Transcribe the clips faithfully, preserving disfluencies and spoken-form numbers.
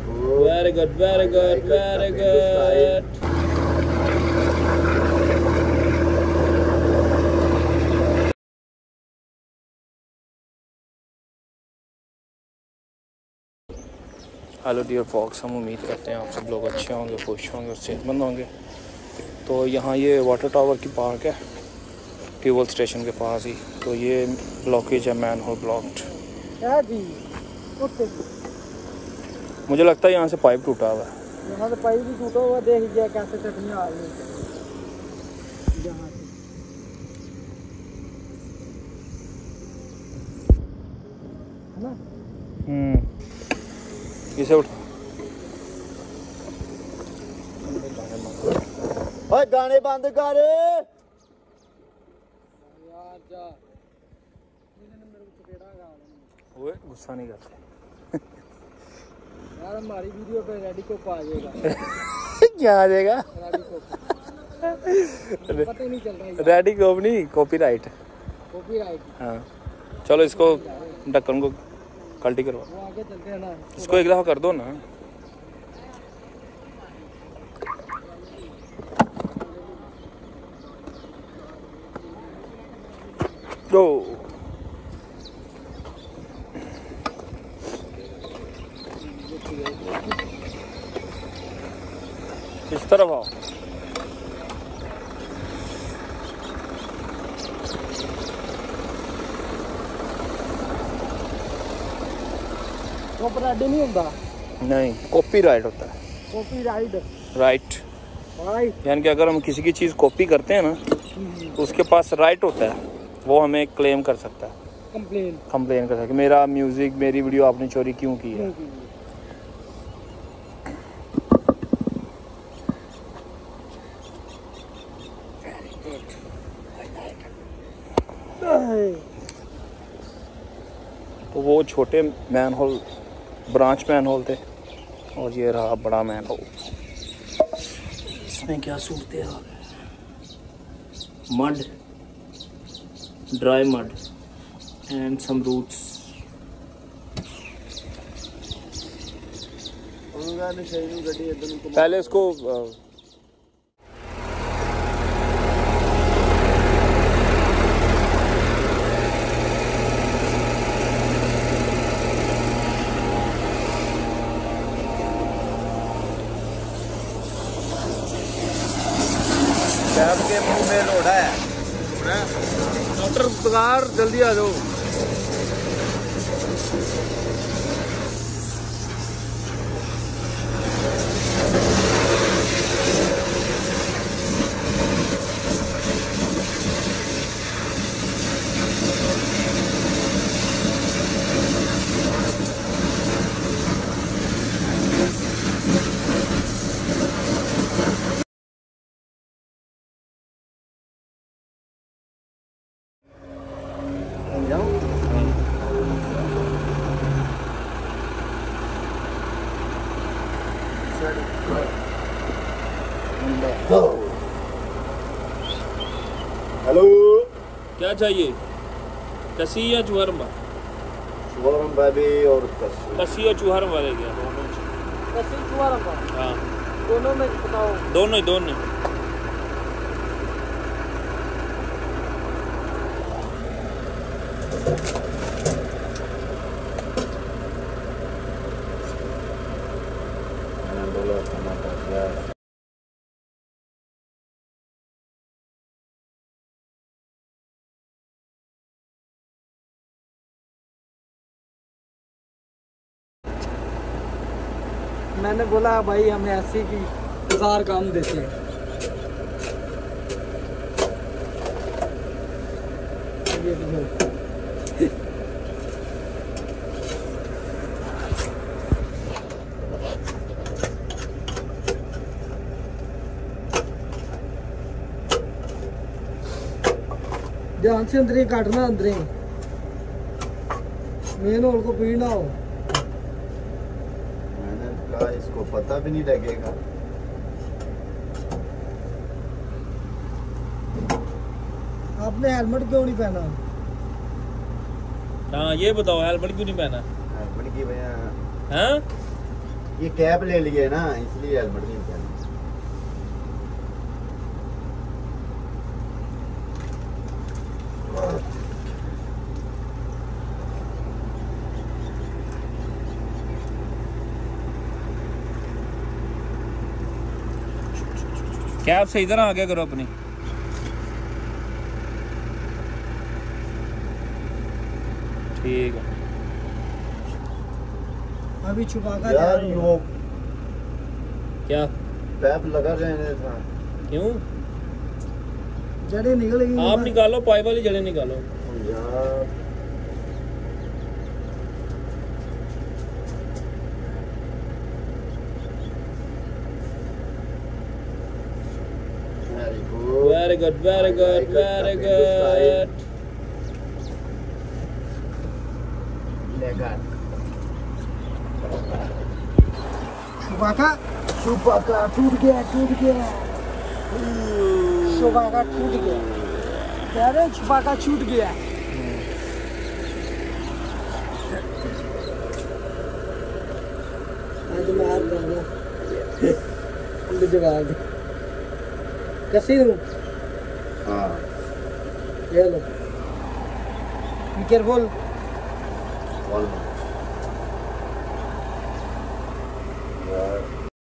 Very good very good very good. Hello dear folks, हम उम्मीद करते हैं आप सब लोग अच्छे होंगे, खुश होंगे और सेहतमंद होंगे। तो यहाँ ये वाटर टावर की पार्क है, फ्यूल स्टेशन के पास ही। तो ये ब्लॉकेज है, मैन होल ब्लॉक्ड। मुझे लगता है यहाँ से पाइप टूटा हुआ है। यहाँ से पाइप भी टूटा हुआ, देख लीजिए कैसे चटनी आ रही है यहाँ से, है ना। हम्म इसे उठा। ओए गाने बंद कर यार, जा मेरे को चपेड़ा गा। ओए गुस्सा नहीं करते यार, हमारी वीडियो पे रेडी को आ जाएगा। क्या आ जाएगा? रेडी को पता ही नहीं चल रहा है। रेडी को नहीं, कॉपीराइट। कॉपीराइट। हाँ चलो, इसको ढक्कन को कल्टी करवा। वो आगे चलते हैं ना, इसको एक दफा कर दो ना। दो इस तरफ आओ। कॉपीराइट नहीं होता। नहीं, कॉपीराइट होता है। कॉपीराइट राइट राइट यानी कि अगर हम किसी की चीज़ कॉपी करते हैं ना, तो उसके पास राइट होता है, वो हमें क्लेम कर सकता है, कंप्लेन कंप्लेन कर सकता है कि मेरा म्यूजिक, मेरी वीडियो आपने चोरी क्यों की है। तो वो छोटे manhole, branch manhole थे, और ये रहा बड़ा मैन होल। इसमें क्या सूरत हाल है? Mud, dry mud and some roots. पहले इसको के मुंह में लोड़ा है। डॉक्टर बगार, जल्दी आ जाओ। हेलो, क्या चाहिए? कसी या चुहरमा? चुहरमा भी और कसी। कसी या चुहरमा वाले क्या? कसी चुहरमा? हाँ, दोनों में बताओ। दोनों ही दोनों। मैंने बोला भाई हमें ऐसी की हजार काम देते हैं। ये ध्यान से अंदर ही काटना, अंदर ही मेन होल को पीना हो। मैंने कहा इसको पता भी नहीं लगेगा। आपने हेलमेट क्यों नहीं पहना? हाँ ये बताओ, हेलमेट क्यों नहीं पहना? हेलमेट की वजह हाँ ये कैप ले लिए ना इसलिए हेलमेट नहीं पहना। कैब से इधर आगे करो अपनी। ठीक है। अभी छुपा कर यार वो क्या पैप लगा रहने था। क्यों? जड़ें निकल गई। आप निकालो, पाइप वाली जड़ें निकालो। यार very good very good very good very good. लेगा छुपाका छुपाका टूट गया टूट गया छुपाका टूट गया। कह रहे छुपाका छूट गया। आज मार देंगे जवाब कैसे हूँ। हाँ ये लो बी केयरफुल। ऑलमोस्ट यार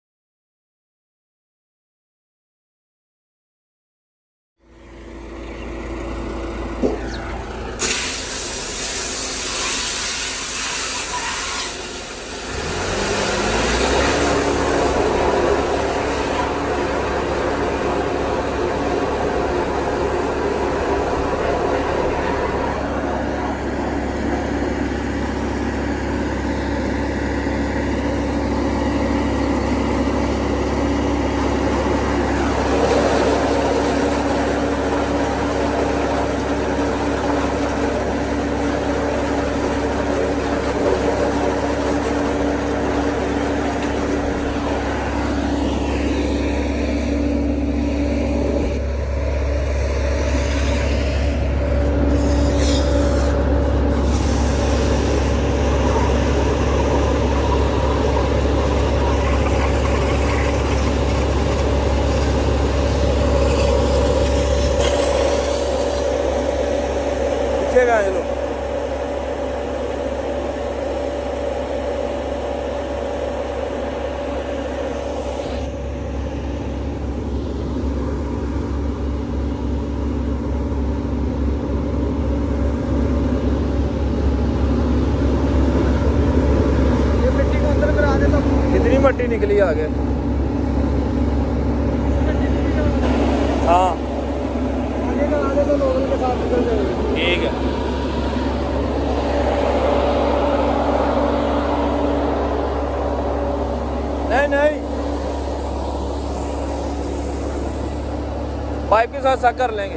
मट्टी निकली आगे। हाँ आगे का आगे तो लोगों के साथ निकल जाएगी। ठीक है। नहीं नहीं पाइप के साथ साथ कर लेंगे।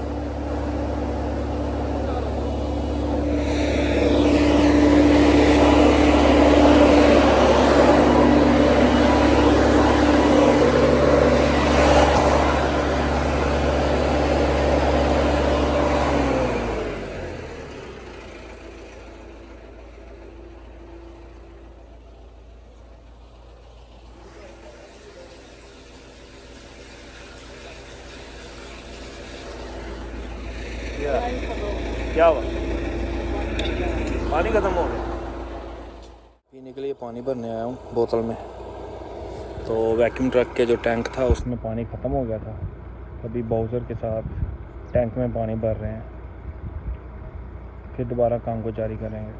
क्या हुआ? पानी खत्म हो गया। पीने के लिए पानी भरने आया हूँ बोतल में। तो वैक्यूम ट्रक के जो टैंक था उसमें पानी ख़त्म हो गया था। अभी बाउज़र के साथ टैंक में पानी भर रहे हैं, फिर दोबारा काम को जारी करेंगे।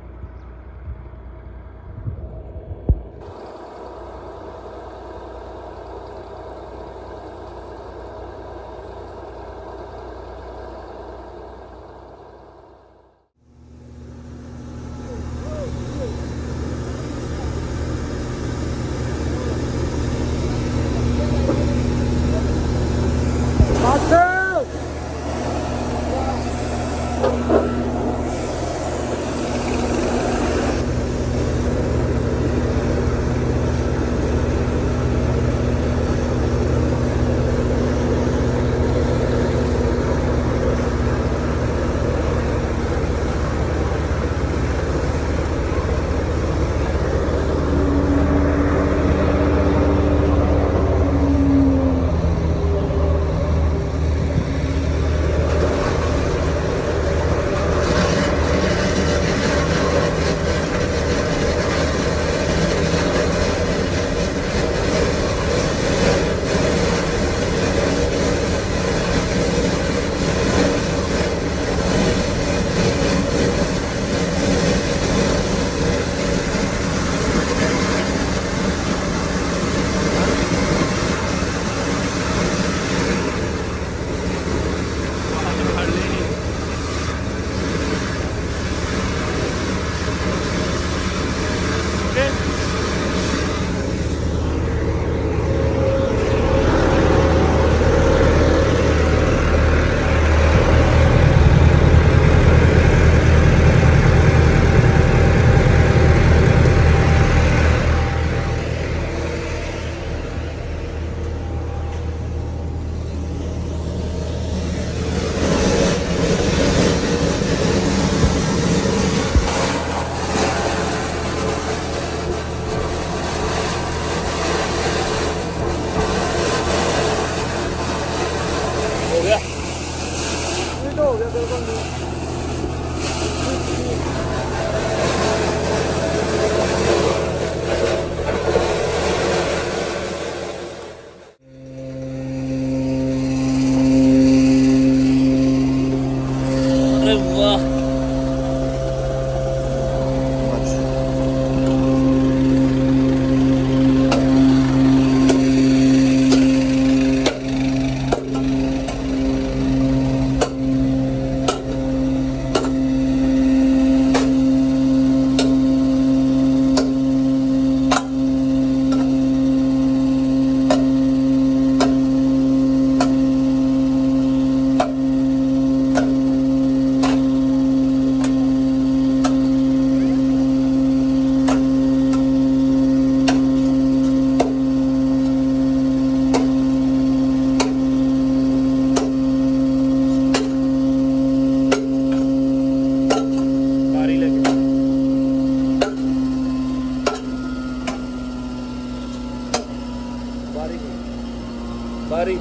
बारी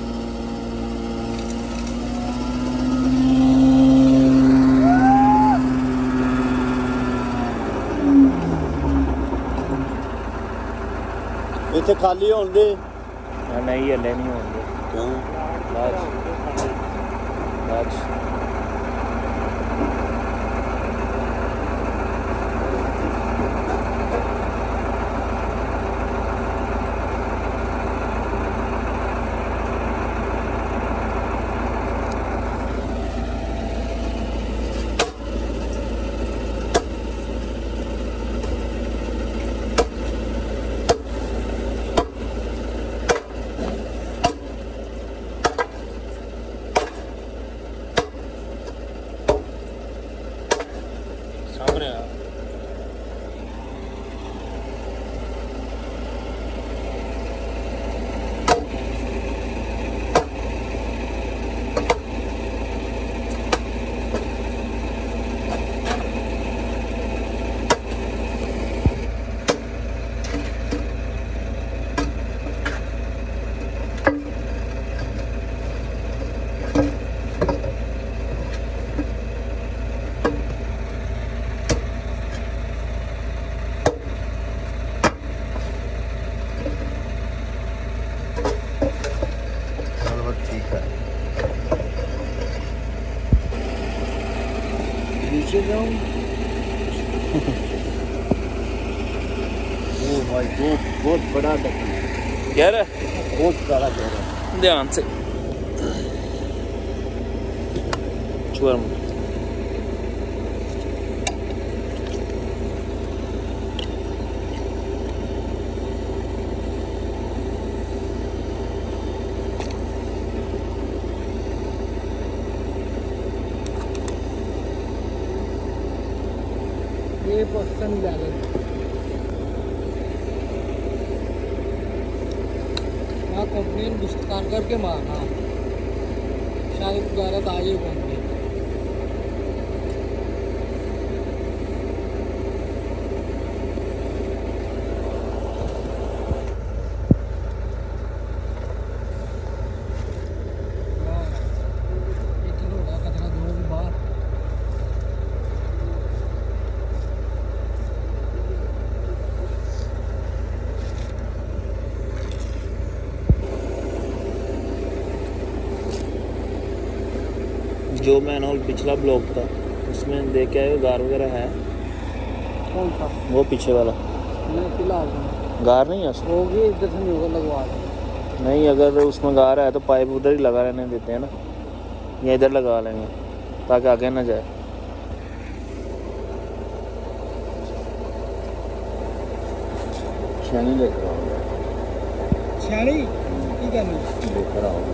इतने खाली होंगे नहीं हले नहीं होंगे क्यों आज आज सामने आ ठीक है नीचे जाऊँ ओ भाई बहुत बहुत बड़ा ढक्कन यार बहुत बड़ा गहरा ध्यान से छुआ मुझे ये पोस्टर नहीं डाले वहाँ कंप्लेन विस्तार करके मारना शायद गलत आगे बन गई जो मैनुअल पिछला ब्लॉक था उसमें देख के आए गार वगैरह है कौन सा वो पीछे वाला नहीं फिलहाल गार नहीं है उसमें होगी इधर से नहीं होगा लगवा दें नहीं अगर उसमें गार है तो पाइप उधर ही लगा रहने देते हैं ना या इधर लगा लेंगे ताकि आगे ना जाए छेनी लेकर आओ छाड़ी ठीक है नहीं लेकर आओ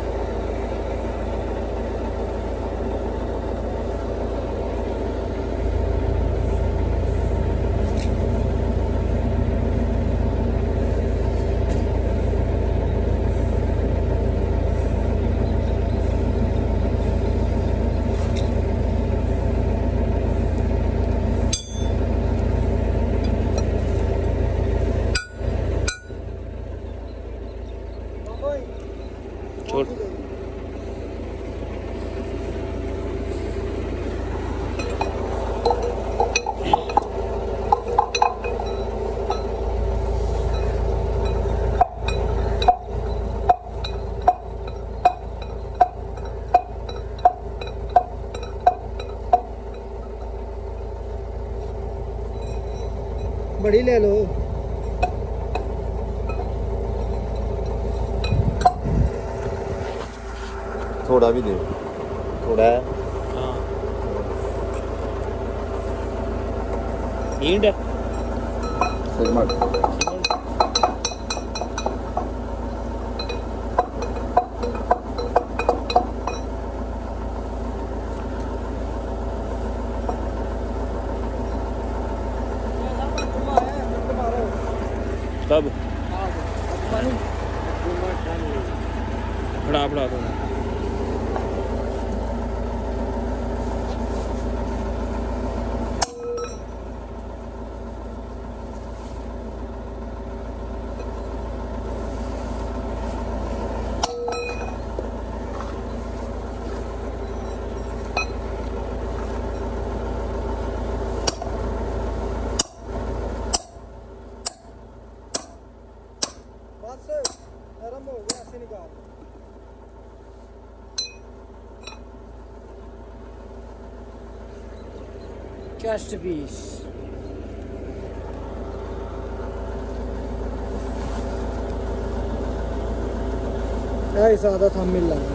छोड़ बड़ी ले लो थोड़ा भी दे थोड़ा है हाँ ईंट है सिगमट कब फड़ा फड़ा दो चेस्ट पीस सादा था मिल रहा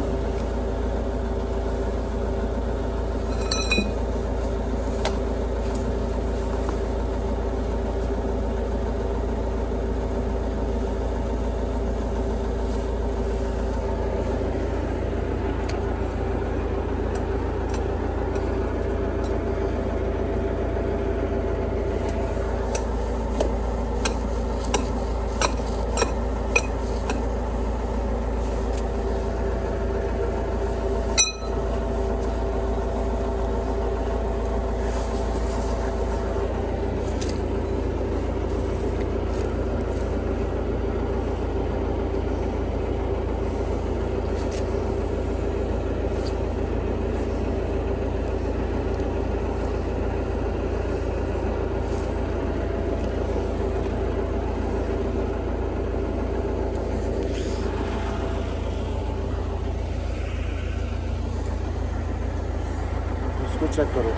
इसको चेक करो।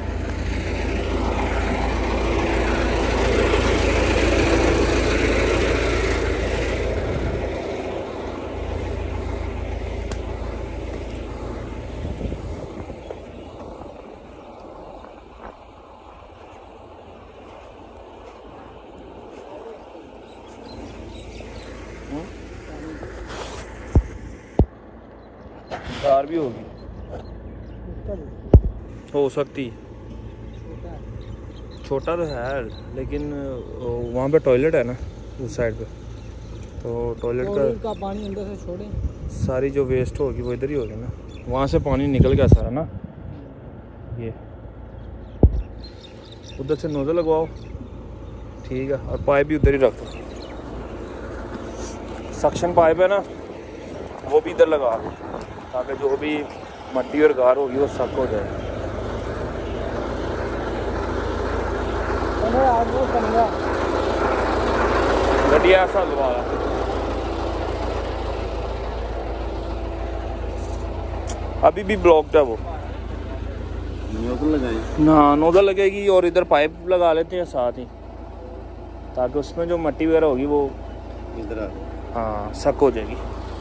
कार भी होगी, हो सकती। छोटा तो है लेकिन वहाँ पे टॉयलेट है ना उस साइड पे, तो टॉयलेट का, का पानी अंदर से छोड़े, सारी जो वेस्ट होगी वो इधर ही होगी ना, वहाँ से पानी निकल गया सारा ना। ये उधर से नोजल लगवाओ, ठीक है, और पाइप भी उधर ही रख दो। सक्शन पाइप है ना वो भी इधर लगा दो, ताकि जो भी मट्टी और गार होगी वो सक हो जाए। गड्डिया ऐसा लगा अभी भी ब्लॉक्ड है वो, नोजल लगाएं। हाँ नोजल लगेगी और इधर पाइप लगा लेते हैं साथ ही, ताकि उसमें जो मट्टी वगैरह होगी वो इधर आ हाँ सक हो जाएगी।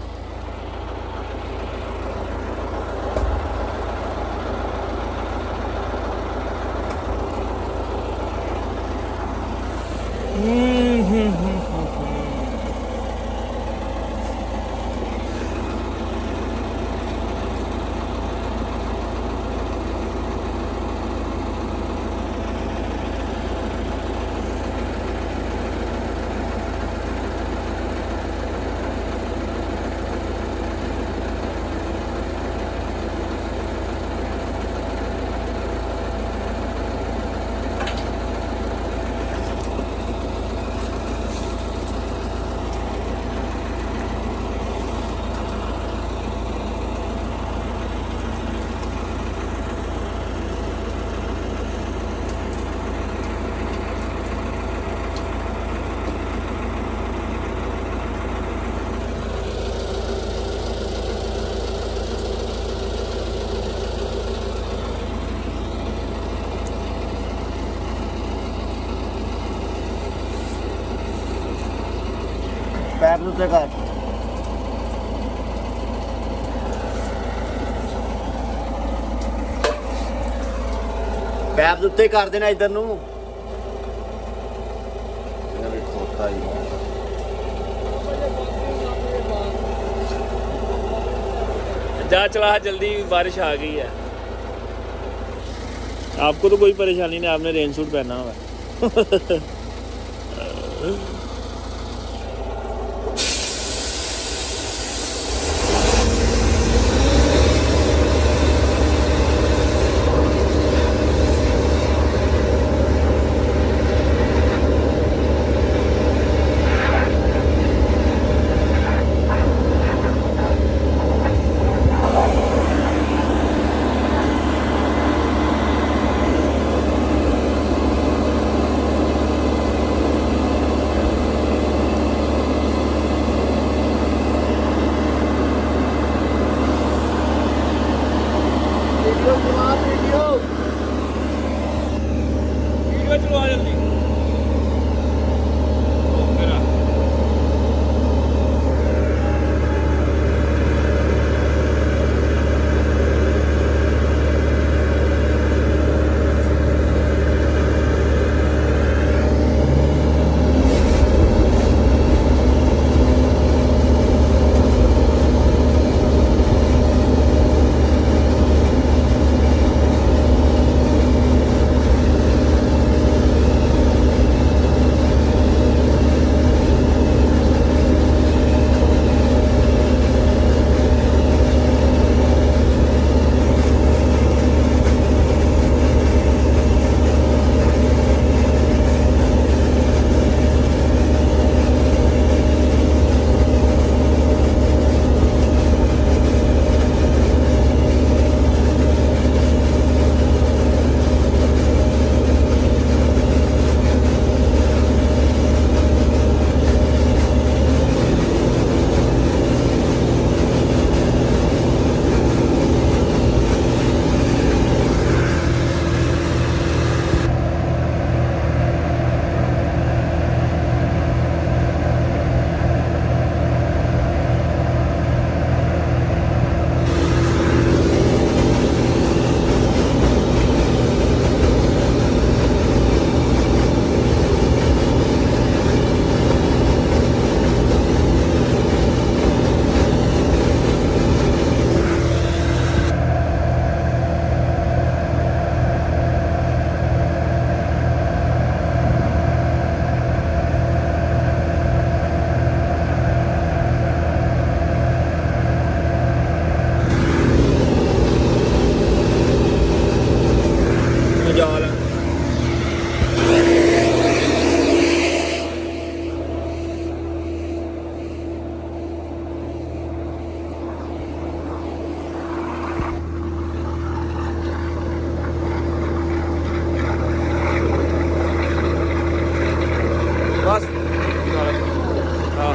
हम्म हम्म हम्म पैर दूसरे का पैर उत्ते कर देना इधर नू खोता ही जा चला जल्दी, बारिश आ गई है। आपको तो कोई परेशानी नहीं, आपने रेन सूट पहना हुआ है। बस हाँ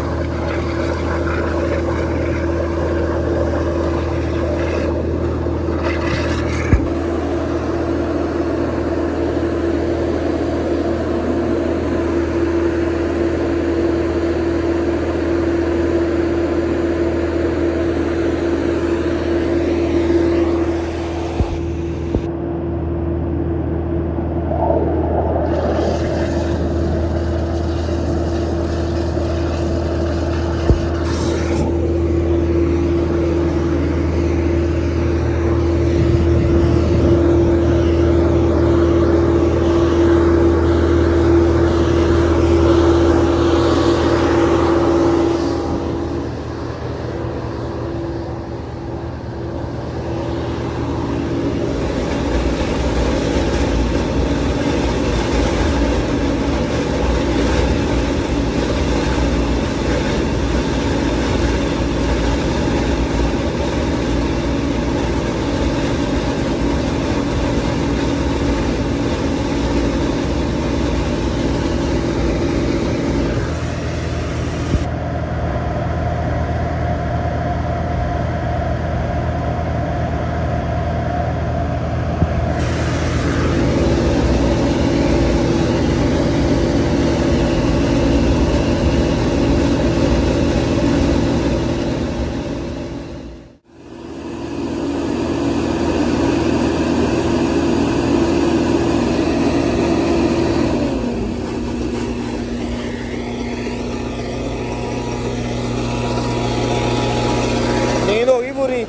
नींद होगी पूरी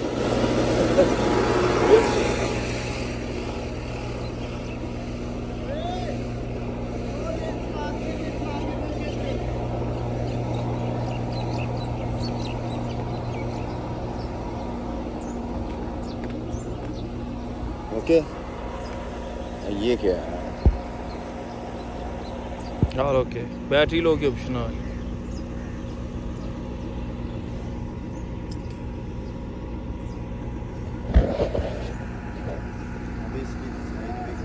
ओके ये क्या है यार ओके बैटरी लो की ऑप्शन है अभी इसकी साइड भी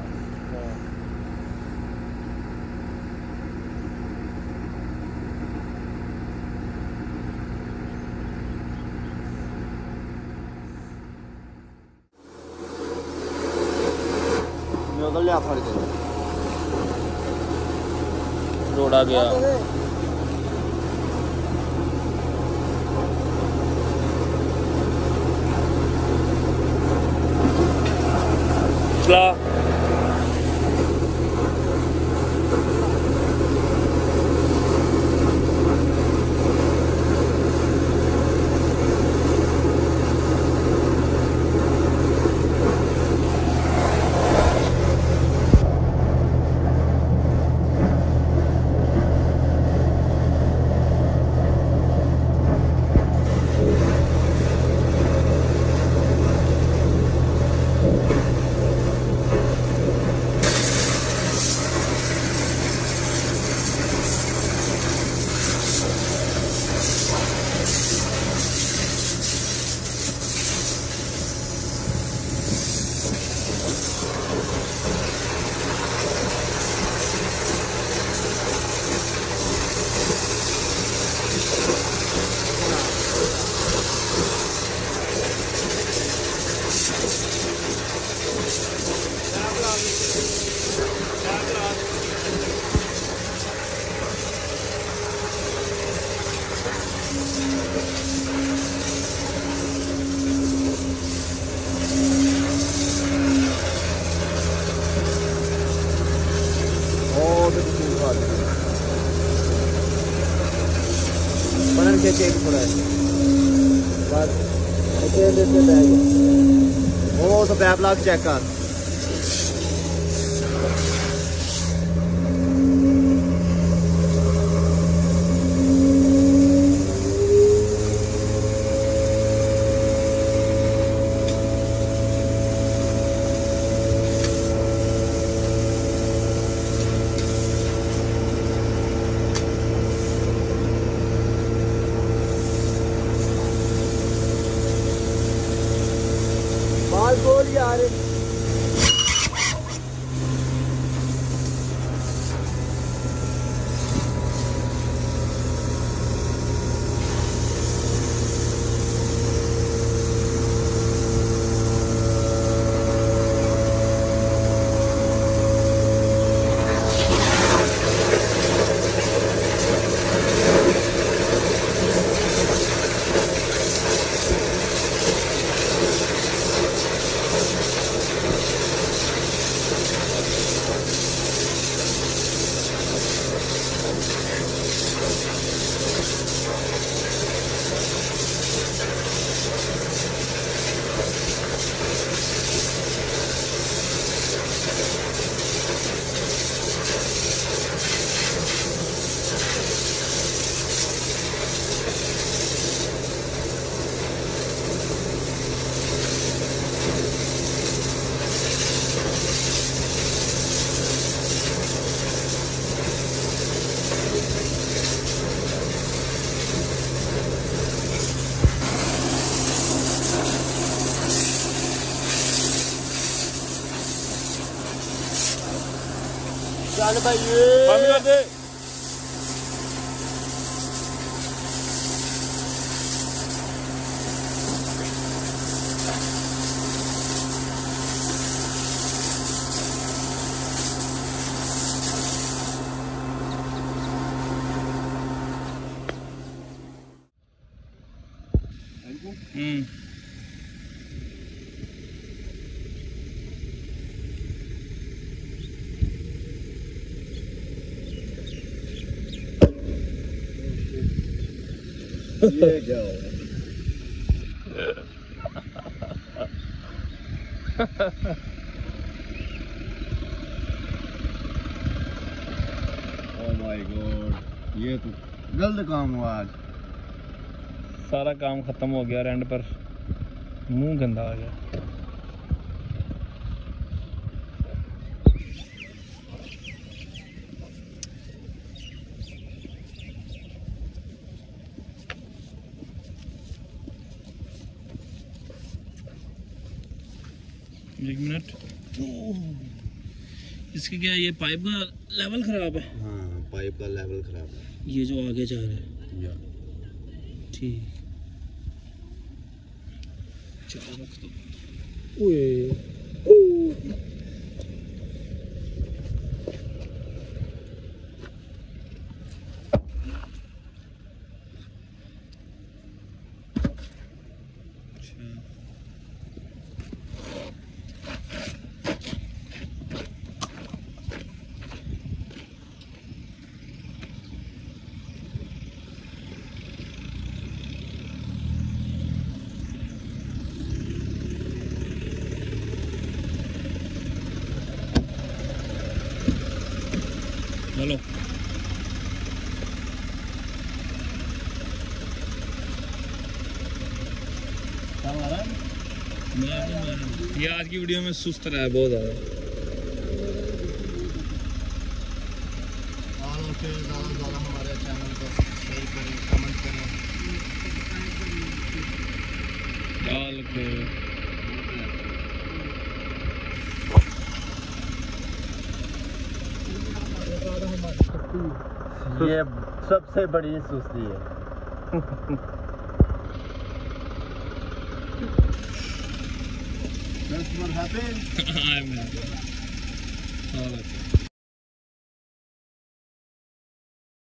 मैं उधर ले आ फड़ के रोड़ा गया चला बनन के चेक थोड़ा है बस ऐसे ऐसे बैग वो तो बैक लॉक चेक कर बाल बोल यार चल भाई बंद कर दे। हम्म ये क्या हो ओह माय गॉड, ये तो गलत काम हुआ आज। सारा काम खत्म हो गया, एंड पर मुंह गंदा आ गया। एक मिनट, इसके क्या ये पाइप का लेवल खराब है? हाँ, पाइप का लेवल खराब है, ये जो आगे जा रहा है। या ठीक, चलो रख दो। ओए चलो ये आज की वीडियो में सुस्त रहा है बहुत ज़्यादा। और फिर ज़्यादा से ज़्यादा हमारे चैनल को शेयर करें, कमेंट करें। डाल के ये सबसे बड़ी सुस्ती है। I'm happy.